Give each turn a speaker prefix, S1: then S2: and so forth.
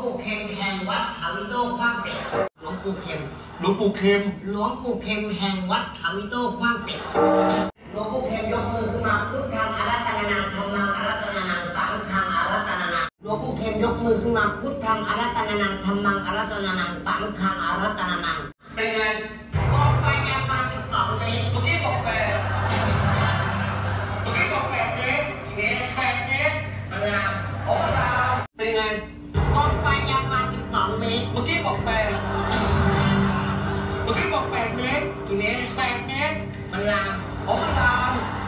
S1: ปู่เข็มแห่งวัดเขาวิโต้ขว้างเป็ดหลวงปู่เข็ม
S2: หลวงปู่เข็ม
S1: หลวงปู่เข็มแห่งวัดเขาวิโต้ขว้างเป็ดหลวงปู่เข็มยกมือขึ้นมาพุทธังอารัตนานังธรรมังอารัตนานังสังฆังอารัตนานังหลวงปู่เข็มยกมือขึ้นมาพุทธังอารัตนานังธรรมังอารัตนานังสังฆังอารัตนานัง
S2: เป็นไง
S1: กองไฟยาวมา12 เมตร
S2: เมื่อกี้บอก8เมื่อกี้บอก8 เมตร8 เมตร
S1: พลาม
S2: โอ้ลามเป็นไง
S1: กองไฟยาวมา12 เมตร
S2: เมื่อกี้บอก8เมื่อกี้บอก8 เมตร
S1: กี่เมตร
S2: 8 เมตร
S1: พลาม
S2: โอ้ลาม